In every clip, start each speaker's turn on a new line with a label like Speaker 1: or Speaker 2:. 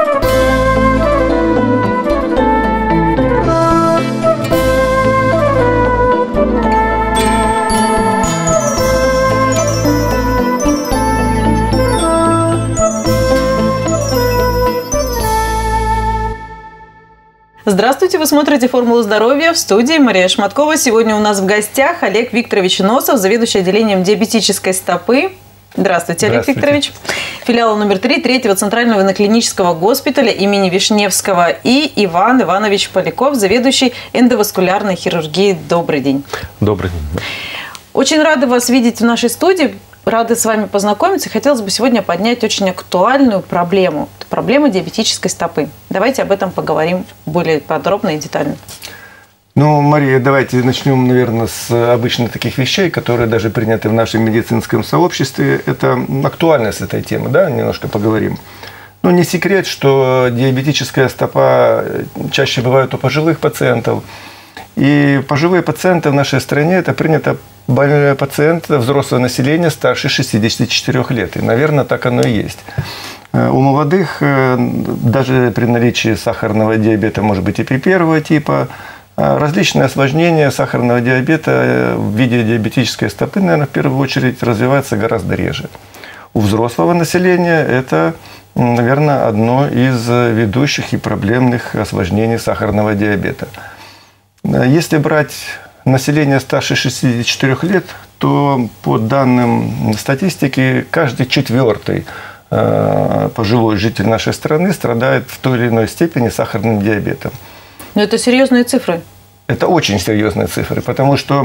Speaker 1: Здравствуйте, вы смотрите «Формулу здоровья», в студии Мария Шматкова. Сегодня у нас в гостях Олег Викторович Носов, заведующий отделением диабетической стопы. Здравствуйте, Олег Викторович. Филиала номер 3 Третьего Центрального военно-клинического госпиталя имени Вишневского. И Иван Иванович Поляков, заведующий эндоваскулярной хирургией. Добрый день.
Speaker 2: Добрый день.
Speaker 1: Очень рада вас видеть в нашей студии. Рады с вами познакомиться. Хотелось бы сегодня поднять очень актуальную проблему. Проблема диабетической стопы. Давайте об этом поговорим более подробно и детально.
Speaker 2: Ну, Мария, давайте начнем, наверное, с обычных таких вещей, которые даже приняты в нашем медицинском сообществе. Это актуальность этой темы, да, немножко поговорим. Ну, не секрет, что диабетическая стопа чаще бывает у пожилых пациентов. И пожилые пациенты в нашей стране, это принято пациенты, взрослое население старше 64 лет. И, наверное, так оно и есть. У молодых, даже при наличии сахарного диабета, может быть и при первого типа, различные осложнения сахарного диабета в виде диабетической стопы, наверное, в первую очередь развиваются гораздо реже. У взрослого населения это, наверное, одно из ведущих и проблемных осложнений сахарного диабета. Если брать население старше 64 лет, то по данным статистики каждый четвертый пожилой житель нашей страны страдает в той или иной степени сахарным диабетом.
Speaker 1: Но это серьезные цифры. Это
Speaker 2: очень серьезные цифры, потому что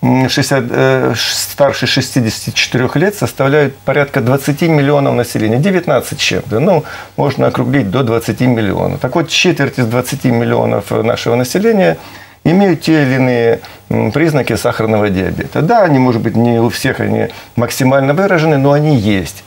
Speaker 2: старше 64 лет составляют порядка 20 миллионов населения, 19 с чем-то, ну, можно округлить до 20 миллионов. Так вот, четверть из 20 миллионов нашего населения имеют те или иные признаки сахарного диабета. Да, они, может быть, не у всех они максимально выражены, но они есть.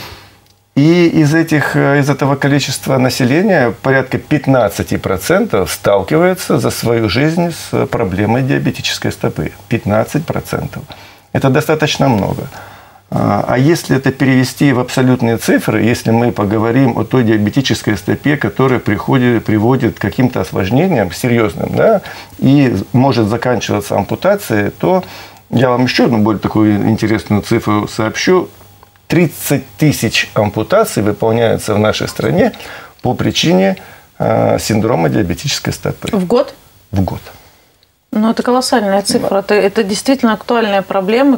Speaker 2: И из этого количества населения порядка 15% сталкиваются за свою жизнь с проблемой диабетической стопы. 15%. Это достаточно много. А если это перевести в абсолютные цифры, если мы поговорим о той диабетической стопе, которая приводит к каким-то осложнениям серьезным, да, и может заканчиваться ампутацией, то я вам еще одну более такую интересную цифру сообщу. 30 тысяч ампутаций выполняются в нашей стране по причине синдрома диабетической стопы.
Speaker 1: В год?
Speaker 2: В год.
Speaker 1: Ну, это колоссальная цифра. Да. Это действительно актуальная проблема.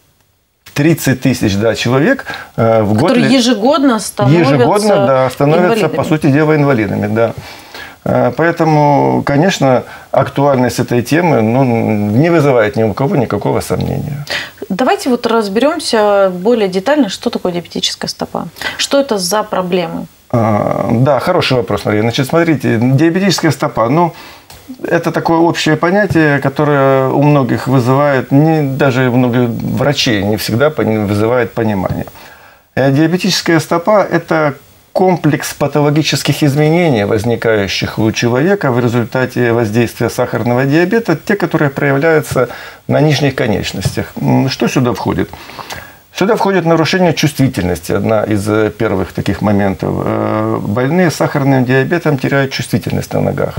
Speaker 2: 30 тысяч, да, человек в год.
Speaker 1: Которые ежегодно становятся
Speaker 2: инвалидами. По сути дела, инвалидами, да. Поэтому, конечно, актуальность этой темы не вызывает ни у кого никакого сомнения.
Speaker 1: Давайте вот разберемся более детально, что такое диабетическая стопа. Что это за проблемы?
Speaker 2: Да, хороший вопрос, Мария. Значит, смотрите, диабетическая стопа, это такое общее понятие, которое у многих вызывает, даже у многих врачей не всегда вызывает понимание. Диабетическая стопа – это комплекс патологических изменений, возникающих у человека в результате воздействия сахарного диабета, те, которые проявляются на нижних конечностях. Что сюда входит? Сюда входит нарушение чувствительности, одна из первых таких моментов. Больные с сахарным диабетом теряют чувствительность на ногах.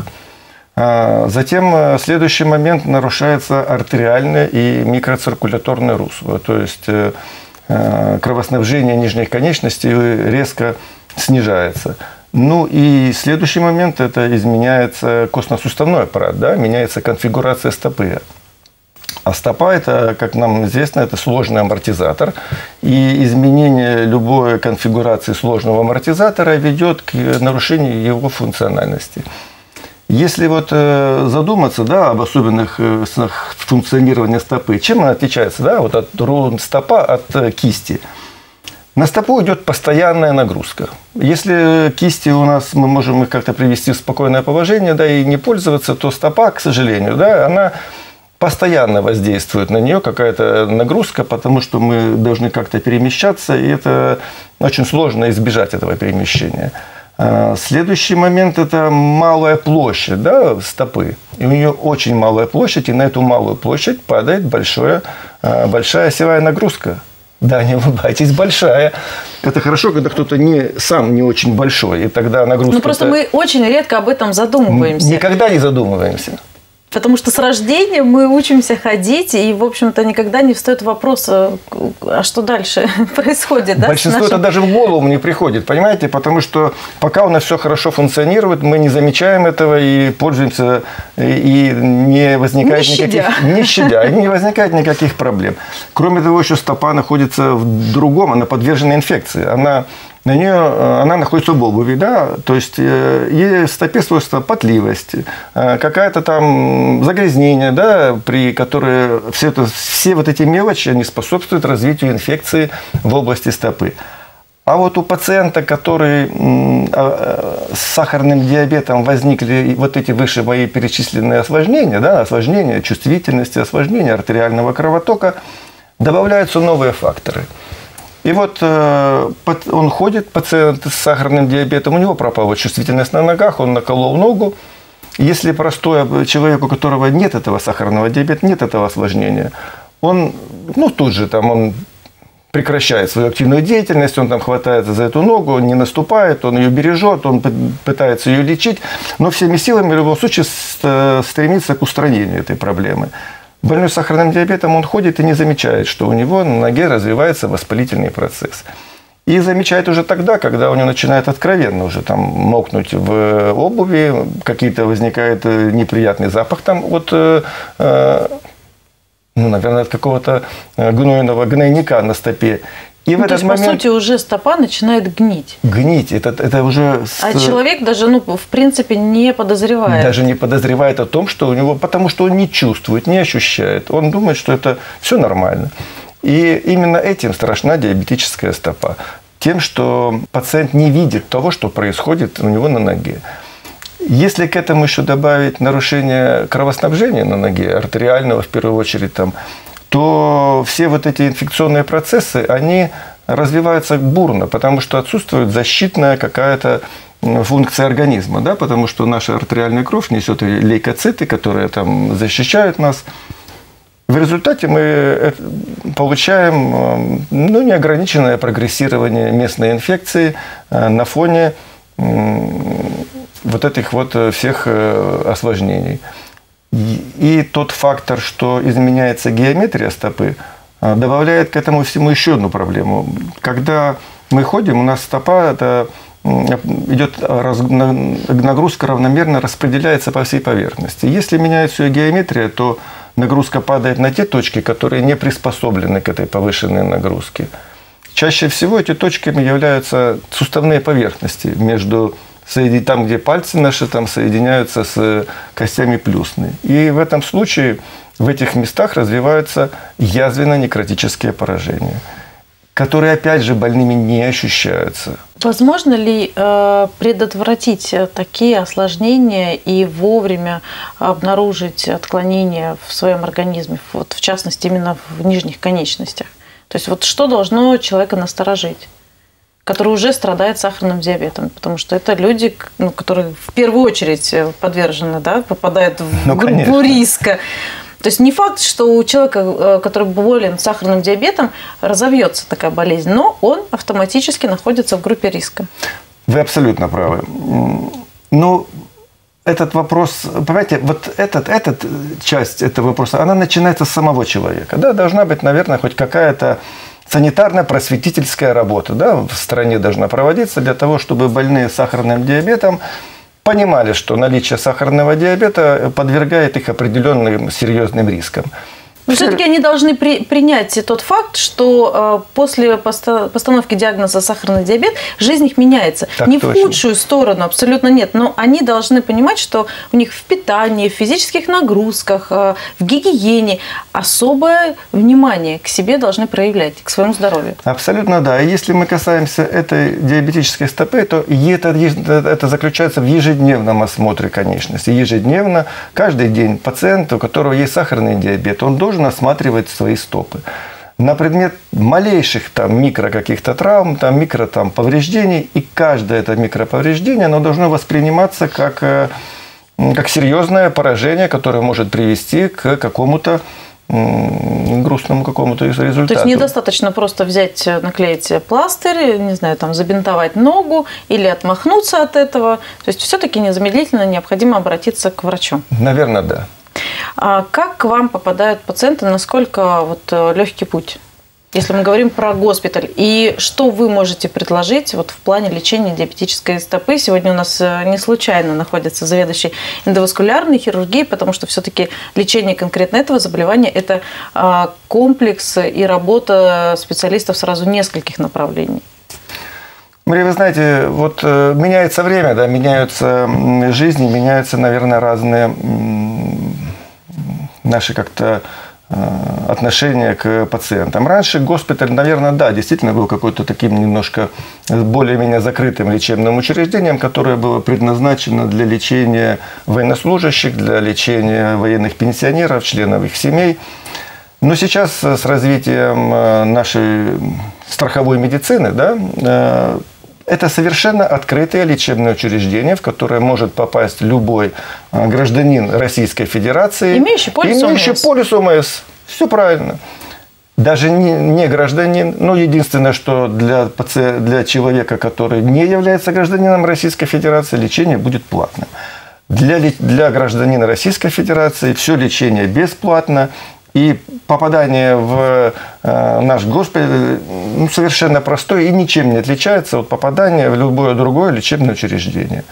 Speaker 2: Затем следующий момент — нарушается артериальное и микроциркуляторное русло, то есть кровоснабжение нижних конечностей резко снижается. Ну и следующий момент – это изменяется костно-суставной аппарат, да, меняется конфигурация стопы. А стопа – это, как нам известно, это сложный амортизатор. И изменение любой конфигурации сложного амортизатора ведет к нарушению его функциональности. Если вот задуматься, да, об особенностях функционирования стопы, чем она отличается, да, вот от стопа от кисти? На стопу идет постоянная нагрузка. Если кисти у нас, мы можем их как-то привести в спокойное положение, да, и не пользоваться, то стопа, к сожалению, да, она постоянно воздействует на нее, какая-то нагрузка, потому что мы должны как-то перемещаться, и это очень сложно избежать этого перемещения. Следующий момент – это малая площадь, да, стопы. И у нее очень малая площадь, и на эту малую площадь падает большая осевая нагрузка. Да, не улыбайтесь, большая. Это хорошо, когда кто-то сам не очень большой, и тогда нагрузка...
Speaker 1: Ну, просто мы очень редко об этом задумываемся.
Speaker 2: Никогда не задумываемся.
Speaker 1: Потому что с рождения мы учимся ходить, и, в общем-то, никогда не встает вопрос, а что дальше происходит. Да,
Speaker 2: большинство это даже в голову не приходит, понимаете? Потому что пока у нас все хорошо функционирует, мы не замечаем этого и пользуемся, и не возникает не возникает никаких проблем. Кроме того, еще стопа находится в другом, она подвержена инфекции. Она находится в обуви, да, то есть ей стопе свойства потливость, какая-то там загрязнение, да, при которой все вот эти мелочи, они способствуют развитию инфекции в области стопы. А вот у пациента, который с сахарным диабетом возникли вот эти выше мои перечисленные осложнения, да, осложнения чувствительности, осложнения артериального кровотока, добавляются новые факторы. И вот он ходит, пациент с сахарным диабетом, у него пропала чувствительность на ногах, он наколол ногу. Если простой человек, у которого нет этого сахарного диабета, нет этого осложнения, он тут же он прекращает свою активную деятельность, он хватается за эту ногу, он не наступает, он ее бережет, он пытается ее лечить, но всеми силами в любом случае стремится к устранению этой проблемы. Больной с сахарным диабетом, он ходит и не замечает, что у него на ноге развивается воспалительный процесс. И замечает уже тогда, когда у него начинает откровенно уже мокнуть в обуви, какие-то возникает неприятный запах наверное, от какого-то гнойного гнойника на стопе. И в этот момент...
Speaker 1: по сути, уже стопа начинает гнить.
Speaker 2: Гнить. Это уже...
Speaker 1: А человек даже, в принципе, не подозревает.
Speaker 2: Даже не подозревает о том, что у него... Потому что он не чувствует, не ощущает. Он думает, что это все нормально. И именно этим страшна диабетическая стопа. Тем, что пациент не видит того, что происходит у него на ноге. Если к этому еще добавить нарушение кровоснабжения на ноге, артериального в первую очередь, то все вот эти инфекционные процессы, они развиваются бурно, потому что отсутствует защитная какая-то функция организма, да, потому что наша артериальная кровь несет лейкоциты, которые защищают нас. В результате мы получаем неограниченное прогрессирование местной инфекции на фоне вот этих всех осложнений. И тот фактор, что изменяется геометрия стопы, добавляет к этому всему еще одну проблему. Когда мы ходим, у нас стопа идет нагрузка равномерно распределяется по всей поверхности. Если меняется ее геометрия, то нагрузка падает на те точки, которые не приспособлены к этой повышенной нагрузке. Чаще всего эти точками являются суставные поверхности там, где пальцы наши соединяются с костями плюсны. И в этом случае в этих местах развиваются язвенно-некротические поражения, которые, опять же, больными не ощущаются.
Speaker 1: Возможно ли предотвратить такие осложнения и вовремя обнаружить отклонения в своем организме, в частности, именно в нижних конечностях? То есть что должно человека насторожить, который уже страдает сахарным диабетом? Потому что это люди, которые в первую очередь подвержены, попадают в группу риска. То есть не факт, что у человека, который болен сахарным диабетом, разовьется такая болезнь, но он автоматически находится в группе риска.
Speaker 2: Вы абсолютно правы. Этот вопрос, понимаете, эта часть этого вопроса, она начинается с самого человека. Да? Должна быть, наверное, хоть какая-то санитарно-просветительская работа, в стране должна проводиться для того, чтобы больные с сахарным диабетом понимали, что наличие сахарного диабета подвергает их определенным серьезным рискам.
Speaker 1: Но все-таки они должны принять тот факт, что после постановки диагноза сахарный диабет жизнь их меняется. Не в худшую сторону, абсолютно нет. Но они должны понимать, что у них в питании, в физических нагрузках, в гигиене особое внимание к себе должны проявлять, к своему здоровью.
Speaker 2: Абсолютно да. И если мы касаемся этой диабетической стопы, то это заключается в ежедневном осмотре конечности. Ежедневно, каждый день пациент, у которого есть сахарный диабет, он должен осматривать свои стопы на предмет малейших микро каких-то травм, микро повреждений. И каждое это микроповреждение, оно должно восприниматься как серьезное поражение, которое может привести к какому-то грустному какому-то результату.
Speaker 1: То есть недостаточно просто взять, наклеить пластырь, не знаю, там забинтовать ногу или отмахнуться от этого. То есть все-таки незамедлительно необходимо обратиться к врачу.
Speaker 2: Наверное, да.
Speaker 1: А как к вам попадают пациенты? Насколько легкий путь? Если мы говорим про госпиталь, и что вы можете предложить в плане лечения диабетической стопы? Сегодня у нас не случайно находится заведующий эндоваскулярной хирургией, потому что все-таки лечение конкретно этого заболевания – это комплекс и работа специалистов сразу нескольких направлений.
Speaker 2: Мария, вы знаете, меняется время, да, меняются жизни, меняются, наверное, разные наши как-то отношение к пациентам. Раньше госпиталь, наверное, да, действительно был какой-то таким немножко более-менее закрытым лечебным учреждением, которое было предназначено для лечения военнослужащих, для лечения военных пенсионеров, членов их семей. Но сейчас с развитием нашей страховой медицины, да, это совершенно открытое лечебное учреждение, в которое может попасть любой гражданин Российской Федерации.
Speaker 1: Имеющий полис ОМС.
Speaker 2: Все правильно. Даже не гражданин. Но единственное, что для человека, который не является гражданином Российской Федерации, лечение будет платным. Для гражданина Российской Федерации все лечение бесплатно. И попадание в наш госпиталь совершенно простое и ничем не отличается от попадания в любое другое лечебное учреждение.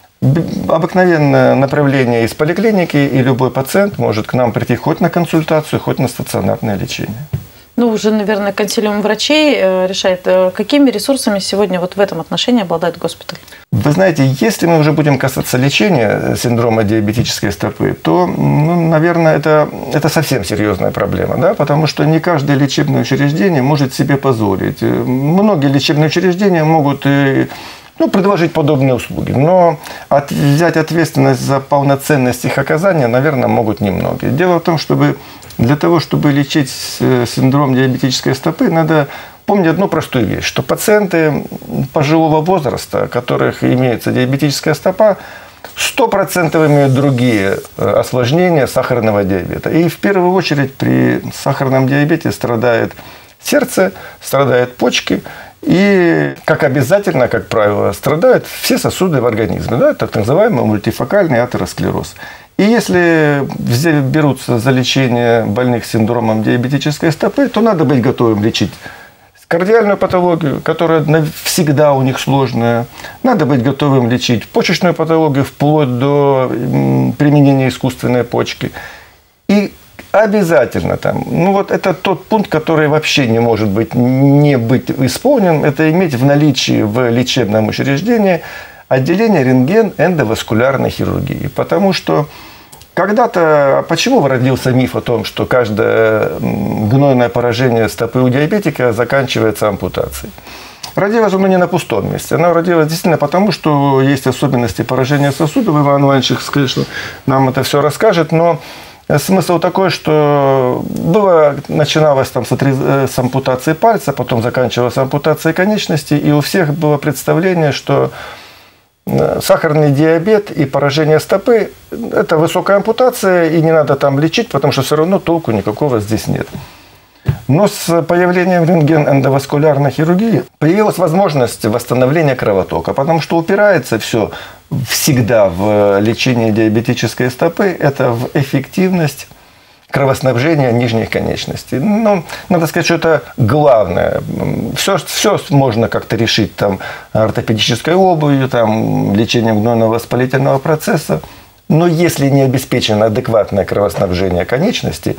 Speaker 2: Обыкновенное направление из поликлиники, и любой пациент может к нам прийти хоть на консультацию, хоть на стационарное лечение.
Speaker 1: Уже, наверное, консилиум врачей решает, какими ресурсами сегодня в этом отношении обладает госпиталь.
Speaker 2: Вы знаете, если мы уже будем касаться лечения синдрома диабетической стопы, то, наверное, это совсем серьезная проблема, да? Потому что не каждое лечебное учреждение может себе позволить. Многие лечебные учреждения могут предложить подобные услуги, но взять ответственность за полноценность их оказания, наверное, могут немногие. Дело в том, для того, чтобы лечить синдром диабетической стопы, надо помнить одну простую вещь, что пациенты пожилого возраста, у которых имеется диабетическая стопа, 100% имеют другие осложнения сахарного диабета. И в первую очередь при сахарном диабете страдает сердце, страдают почки. И, как обязательно, как правило, страдают все сосуды в организме, да, так называемый мультифокальный атеросклероз. И если берутся за лечение больных с синдромом диабетической стопы, то надо быть готовым лечить кардиальную патологию, которая всегда у них сложная. Надо быть готовым лечить почечную патологию вплоть до применения искусственной почки. И обязательно это тот пункт, который вообще не может не быть исполнен, это иметь в наличии в лечебном учреждении отделение рентген-эндоваскулярной хирургии. Потому что когда-то, почему родился миф о том, что каждое гнойное поражение стопы у диабетика заканчивается ампутацией? Родилось оно не на пустом месте. Оно родилось действительно потому, что есть особенности поражения сосудов. Иван Иванович, конечно, нам это все расскажет, но смысл такой, что начиналось с ампутации пальца, потом заканчивалось ампутацией конечности, и у всех было представление, что сахарный диабет и поражение стопы – это высокая ампутация, и не надо там лечить, потому что все равно толку никакого здесь нет. Но с появлением рентген-эндоваскулярной хирургии появилась возможность восстановления кровотока, потому что упирается все всегда в лечение диабетической стопы, это в эффективность кровоснабжения нижних конечностей. Надо сказать, что это главное. Все можно как-то решить ортопедической обувью, лечением гнойного воспалительного процесса. Но если не обеспечено адекватное кровоснабжение конечностей,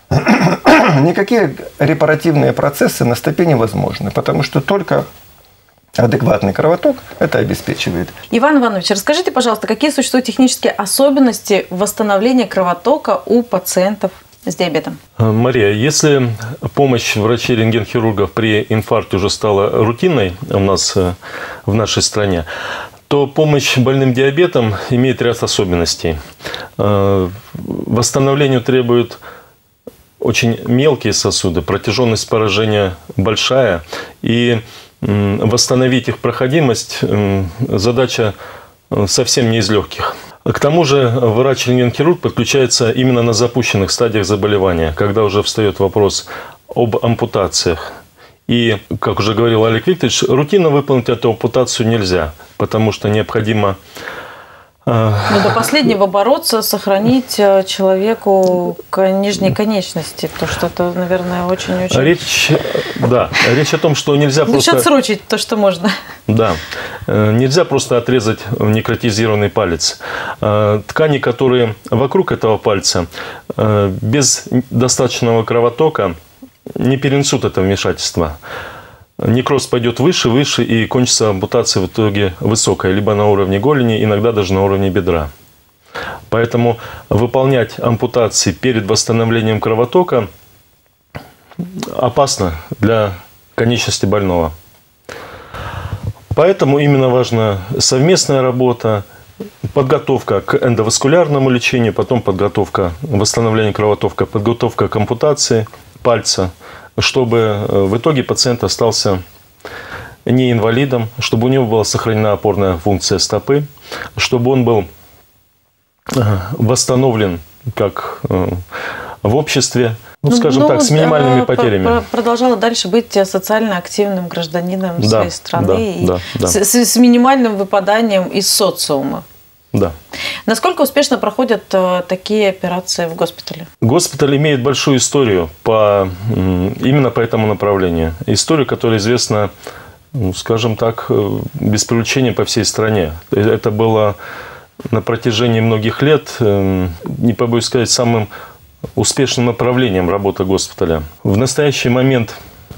Speaker 2: никакие репаративные процессы на стопе невозможны, потому что только адекватный кровоток это обеспечивает.
Speaker 1: Иван Иванович, расскажите, пожалуйста, какие существуют технические особенности восстановления кровотока у пациентов с диабетом?
Speaker 3: Мария, если помощь врачей-рентген-хирургов при инфаркте уже стала рутинной у нас в нашей стране, то помощь больным диабетом имеет ряд особенностей. Восстановлению требует очень мелкие сосуды, протяженность поражения большая, и восстановить их проходимость задача совсем не из легких. К тому же врач-рентгенхирург подключается именно на запущенных стадиях заболевания, когда уже встает вопрос об ампутациях. И, как уже говорил Олег Викторович, рутинно выполнить эту ампутацию нельзя, потому что необходимо...
Speaker 1: Но до последнего бороться, сохранить человеку нижние конечности, потому что это, наверное, очень-очень...
Speaker 3: Речь о том, что нельзя просто...
Speaker 1: отсрочить то, что можно.
Speaker 3: Да. Нельзя просто отрезать некротизированный палец. Ткани, которые вокруг этого пальца, без достаточного кровотока не перенесут это вмешательство. Некроз пойдет выше, и кончится ампутация в итоге высокая, либо на уровне голени, иногда даже на уровне бедра. Поэтому выполнять ампутации перед восстановлением кровотока опасно для конечности больного. Поэтому именно важна совместная работа, подготовка к эндоваскулярному лечению, потом подготовка восстановления кровотока, подготовка к ампутации пальца, чтобы в итоге пациент остался не инвалидом, чтобы у него была сохранена опорная функция стопы, чтобы он был восстановлен как в обществе, скажем так, с минимальными потерями.
Speaker 1: Продолжала дальше быть социально активным гражданином своей страны
Speaker 3: да.
Speaker 1: С минимальным выпаданием из социума.
Speaker 3: Да.
Speaker 1: Насколько успешно проходят такие операции в госпитале?
Speaker 3: Госпиталь имеет большую историю именно по этому направлению. Историю, которая известна, скажем так, без привлечения по всей стране. Это было на протяжении многих лет, не побоюсь сказать, самым успешным направлением работы госпиталя. В настоящий момент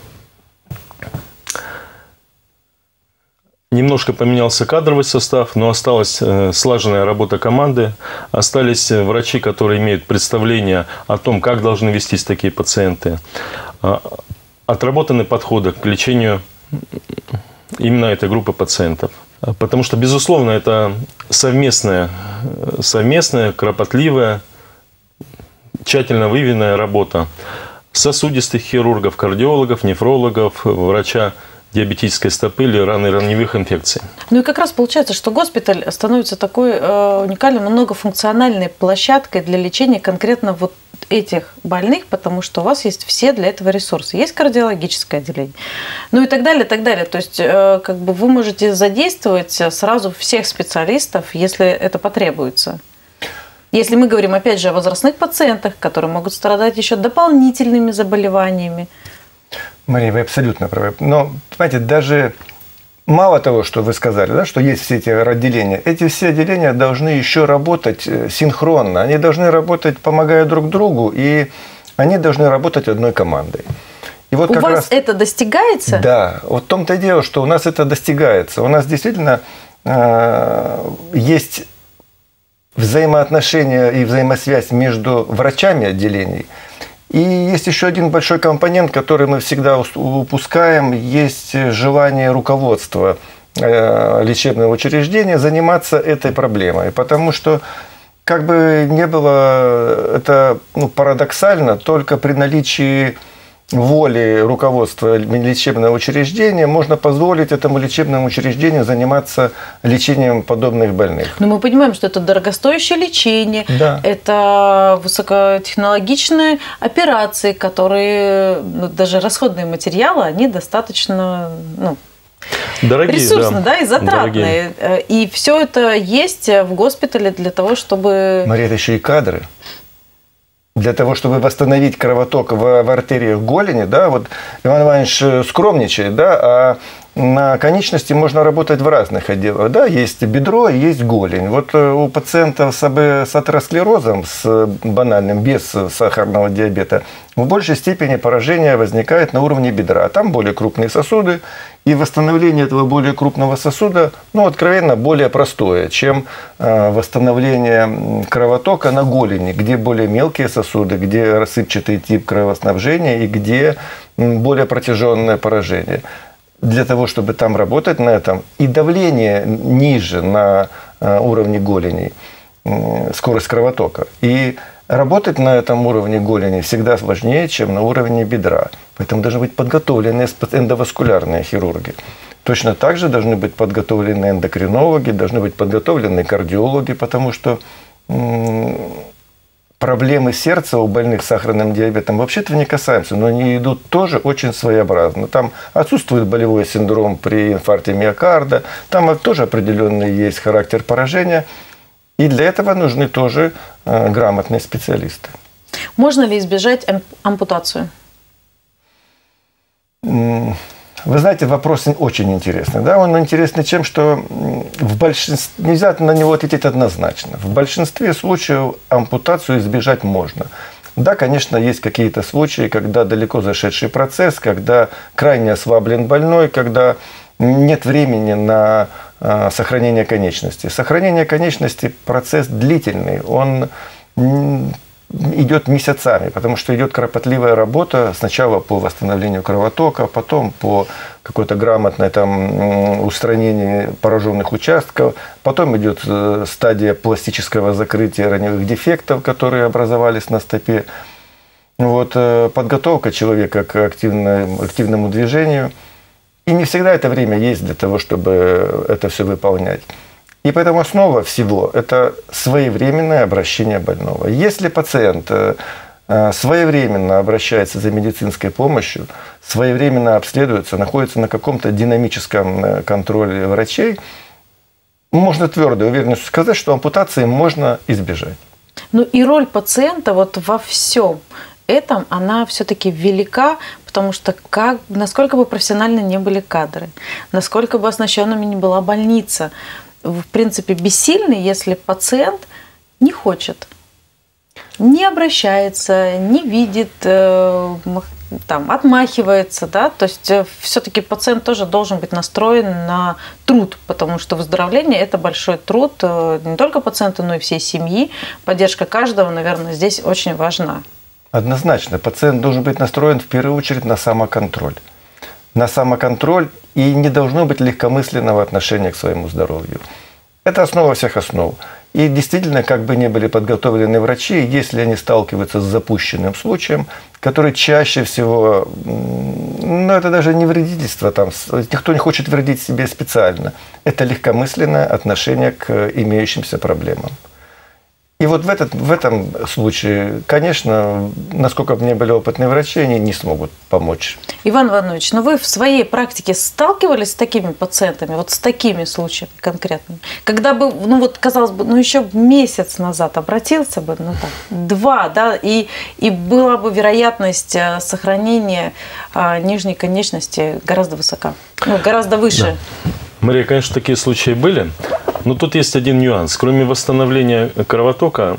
Speaker 3: немножко поменялся кадровый состав, но осталась слаженная работа команды. Остались врачи, которые имеют представление о том, как должны вестись такие пациенты. Отработаны подходы к лечению именно этой группы пациентов. Потому что, безусловно, это совместная, кропотливая, тщательно выверенная работа сосудистых хирургов, кардиологов, нефрологов, врача диабетической стопы или ранних инфекций.
Speaker 1: Ну и как раз получается, что госпиталь становится такой уникальной, многофункциональной площадкой для лечения конкретно вот этих больных, потому что у вас есть все для этого ресурсы. Есть кардиологическое отделение, ну и так далее, так далее. То есть как бы вы можете задействовать сразу всех специалистов, если это потребуется. Если мы говорим, опять же, о возрастных пациентах, которые могут страдать еще дополнительными заболеваниями.
Speaker 2: Мария, вы абсолютно правы. Но, понимаете, даже мало того, что вы сказали, да, что есть все эти отделения, эти все отделения должны еще работать синхронно. Они должны работать, помогая друг другу, и они должны работать одной командой. И вот
Speaker 1: у вас это достигается?
Speaker 2: Да, вот в том-то и дело, что у нас это достигается. У нас действительно есть взаимоотношения и взаимосвязь между врачами отделений. И есть еще один большой компонент, который мы всегда упускаем, есть желание руководства лечебного учреждения заниматься этой проблемой. Потому что, как бы не было это парадоксально, только при наличии воли руководства лечебного учреждения можно позволить этому лечебному учреждению заниматься лечением подобных больных.
Speaker 1: Но мы понимаем, что это дорогостоящее лечение,
Speaker 2: да.
Speaker 1: Это высокотехнологичные операции, которые, даже расходные материалы, они достаточно
Speaker 3: дорогие,
Speaker 1: ресурсные, да, и затратные. Дорогие. И все это есть в госпитале для того, чтобы...
Speaker 2: Мария, это еще и кадры. Для того, чтобы восстановить кровоток в артериях голени, да, вот Иван Иванович скромничает, да, а на конечности можно работать в разных отделах. Да, есть бедро, есть голень. Вот у пациентов с атеросклерозом, с банальным, без сахарного диабета, в большей степени поражение возникает на уровне бедра. Там более крупные сосуды, и восстановление этого более крупного сосуда, откровенно, более простое, чем восстановление кровотока на голени, где более мелкие сосуды, где рассыпчатый тип кровоснабжения и где более протяженное поражение. Для того, чтобы там работать на этом, и давление ниже на уровне голени, скорость кровотока. И работать на этом уровне голени всегда сложнее, чем на уровне бедра. Поэтому должны быть подготовленные эндоваскулярные хирурги. Точно так же должны быть подготовлены эндокринологи, должны быть подготовлены кардиологи, потому что проблемы сердца у больных с сахарным диабетом вообще-то не касаемся, но они идут тоже очень своеобразно. Там отсутствует болевой синдром при инфаркте миокарда, там тоже определенный есть характер поражения, и для этого нужны тоже грамотные специалисты.
Speaker 1: Можно ли избежать ампутацию?
Speaker 2: Вы знаете, вопрос очень интересный. Да? Он интересный тем, что нельзя на него ответить однозначно. В большинстве случаев ампутацию избежать можно. Да, конечно, есть какие-то случаи, когда далеко зашедший процесс, когда крайне ослаблен больной, когда нет времени на сохранение конечности. Сохранение конечности – процесс длительный, он идет месяцами, потому что идет кропотливая работа сначала по восстановлению кровотока, потом по какой-то грамотной устранению пораженных участков, потом идет стадия пластического закрытия раневых дефектов, которые образовались на стопе. Вот, подготовка человека к активному движению. И не всегда это время есть для того, чтобы это все выполнять. И поэтому основа всего – это своевременное обращение больного. Если пациент своевременно обращается за медицинской помощью, своевременно обследуется, находится на каком-то динамическом контроле врачей, можно твердо и уверенно сказать, что ампутации можно избежать.
Speaker 1: Ну и роль пациента вот во всем этом, она все-таки велика, потому что насколько бы профессионально не были кадры, насколько бы оснащенными не была больница, в принципе, бессильны, если пациент не хочет, не обращается, не видит, отмахивается. Да? То есть все-таки пациент тоже должен быть настроен на труд, потому что выздоровление – это большой труд не только пациента, но и всей семьи. Поддержка каждого, наверное, здесь очень важна.
Speaker 2: Однозначно. Пациент должен быть настроен в первую очередь на самоконтроль. На самоконтроль и не должно быть легкомысленного отношения к своему здоровью. Это основа всех основ. И действительно, как бы ни были подготовлены врачи, если они сталкиваются с запущенным случаем, который чаще всего, это даже не вредительство, никто не хочет вредить себе специально. Это легкомысленное отношение к имеющимся проблемам. И вот в этом случае, конечно, насколько бы ни были опытные врачи, они не смогут помочь.
Speaker 1: Иван Иванович, но вы в своей практике сталкивались с такими пациентами, вот с такими случаями конкретными? Когда бы, казалось бы, еще месяц назад обратился бы, 2, да, и была бы вероятность сохранения нижней конечности гораздо высока, гораздо выше.
Speaker 3: Да. Мария, конечно, такие случаи были. Но тут есть один нюанс. Кроме восстановления кровотока,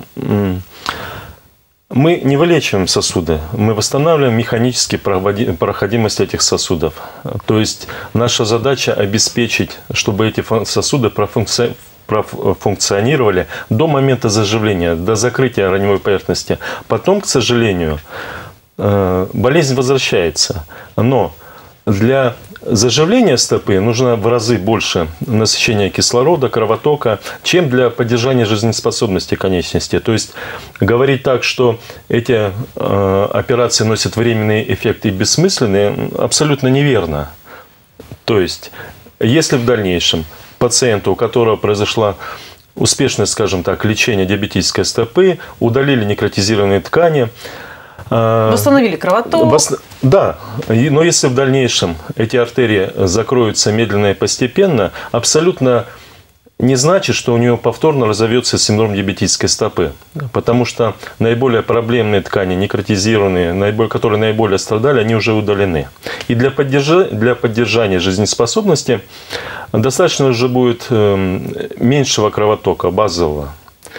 Speaker 3: мы не вылечиваем сосуды, мы восстанавливаем механически проходимость этих сосудов. То есть наша задача обеспечить, чтобы эти сосуды профункционировали до момента заживления, до закрытия раневой поверхности. Потом, к сожалению, болезнь возвращается. Но для заживления стопы нужно в разы больше насыщения кислорода, кровотока, чем для поддержания жизнеспособности конечности. То есть говорить так, что эти операции носят временные эффекты и бессмысленные, абсолютно неверно. То есть если в дальнейшем пациенту, у которого произошла успешное, скажем так, лечение диабетической стопы, удалили некротизированные ткани,
Speaker 1: восстановили кровоток.
Speaker 3: Да, но если в дальнейшем эти артерии закроются медленно и постепенно, абсолютно не значит, что у него повторно разовьется синдром диабетической стопы. Потому что наиболее проблемные ткани, некротизированные, которые наиболее страдали, они уже удалены. И для поддержания жизнеспособности достаточно уже будет меньшего кровотока, базового.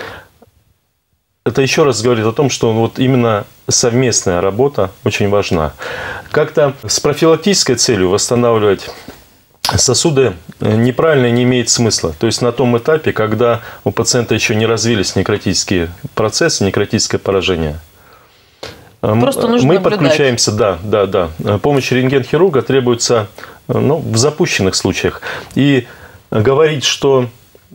Speaker 3: Это еще раз говорит о том, что именно совместная работа очень важна. Как-то с профилактической целью восстанавливать сосуды неправильно не имеет смысла. То есть на том этапе, когда у пациента еще не развились некротические процессы, некротическое поражение.
Speaker 1: Просто нужно
Speaker 3: мы подключаемся, да. Помощь рентген-хирурга требуется в запущенных случаях. И говорить, что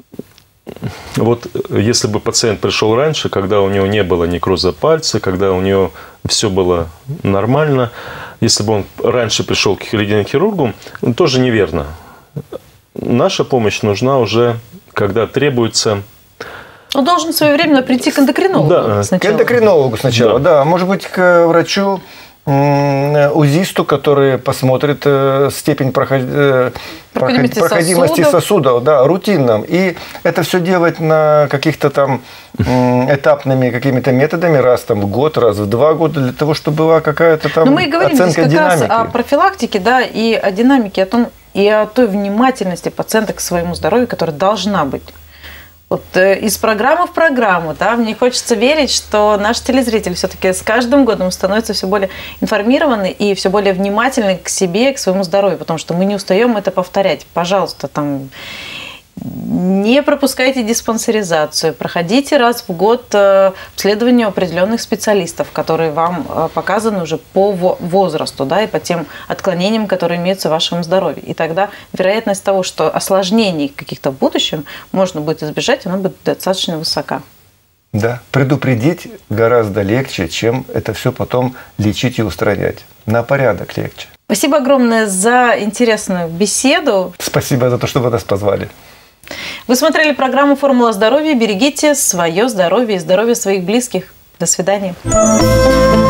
Speaker 3: если бы пациент пришел раньше, когда у него не было некроза пальца, когда у него все было нормально, если бы он раньше пришел к рентген-хирургу, тоже неверно. Наша помощь нужна уже, когда требуется...
Speaker 1: Он должен своевременно прийти к эндокринологу сначала.
Speaker 2: К эндокринологу сначала, да. Может быть, к врачу, УЗИсту, который посмотрит степень проходимости сосудов, да, рутинном. И это все делать на каких-то там этапными какими-то методами, раз там в год, раз в 2 года, для того, чтобы была какая-то там
Speaker 1: мы говорим
Speaker 2: оценка
Speaker 1: здесь как
Speaker 2: динамики.
Speaker 1: Раз о профилактике, да, и о динамике, и о той внимательности пациента к своему здоровью, которая должна быть. Вот из программы в программу, да, мне хочется верить, что наш телезритель все-таки с каждым годом становится все более информированный и все более внимательный к себе, к своему здоровью, потому что мы не устаем это повторять. Пожалуйста, там, не пропускайте диспансеризацию, проходите раз в год обследование определенных специалистов, которые вам показаны уже по возрасту, да, и по тем отклонениям, которые имеются в вашем здоровье. И тогда вероятность того, что осложнений каких-то в будущем можно будет избежать, она будет достаточно высока.
Speaker 2: Да, предупредить гораздо легче, чем это все потом лечить и устранять. На порядок легче.
Speaker 1: Спасибо огромное за интересную беседу.
Speaker 2: Спасибо за то, что вы нас позвали.
Speaker 1: Вы смотрели программу «Формула здоровья». Берегите свое здоровье и здоровье своих близких. До свидания.